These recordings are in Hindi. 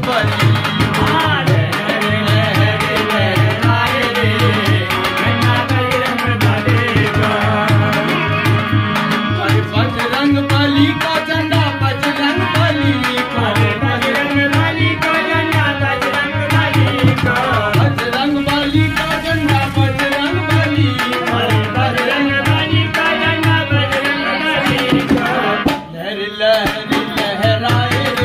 बली बजरंग बली का झंडा बजरंग बली का बजरंग बली का झंडा बजरंग बली का बजरंग बली का झंडा बजरंग बली बजरंग बली का झंडा बजरंग बली का लहर लहर लहराए रे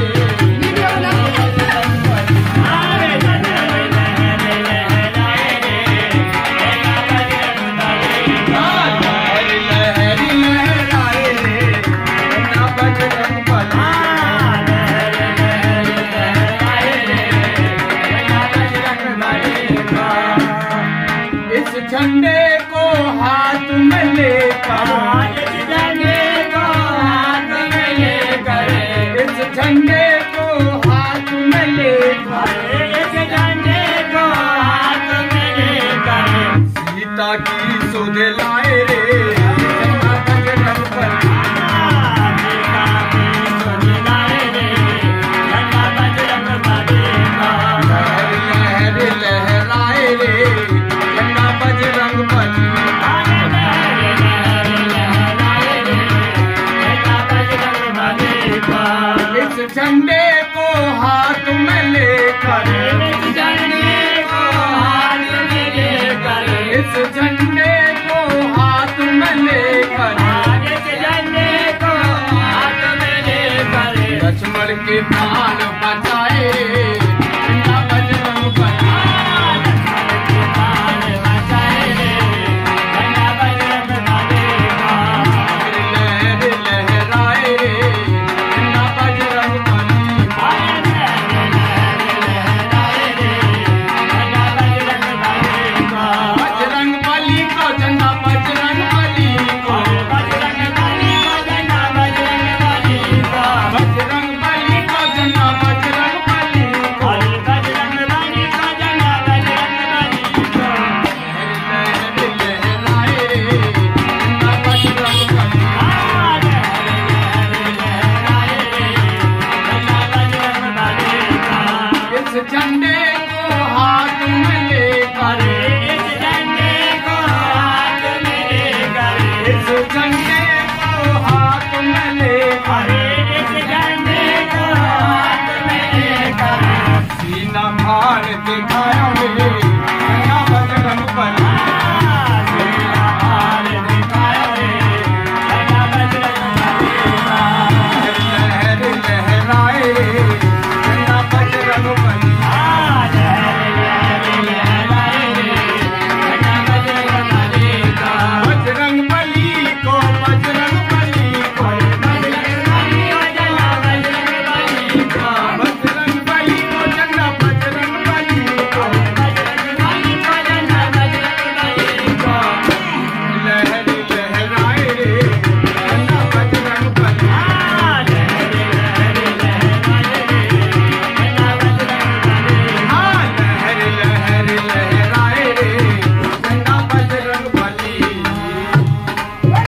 झंडे को हाथ में लेकर इस झंडे को हाथ में लेकर इस झंडे को हाथ में लेकर इस झंडे को हाथ में लेकर सीता की सुध लाए रे झंडे को हाथ में लेकर इस झंडे को हाथ में लेकर इस झंडे को हाथ में लेकर इस झंडे को हाथ में लेकर लक्ष्मण के प्राण बचाए